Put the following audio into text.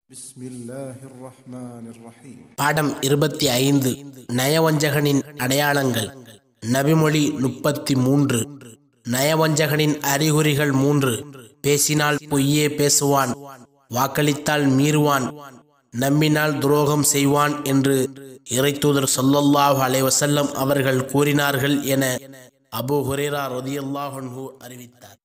பாடம் 25 நயவஞ்சகனின் அடையாளங்கள். நபிமொழி 33. நயவஞ்சகனின் அறிகுறிகள் 3. பேசினால் பொய்யே பேசுவான், வாக்களித்தால் மீறுவான், நம்பினால் துரோகம் செய்வான் என்று இறைத்தூதர் ஸல்லல்லாஹு அலைஹி வஸல்லம் அவர்கள் கூறினார்கள் என அபூ ஹுரைரா ரலியல்லாஹு அன்ஹு அறிவித்தார்.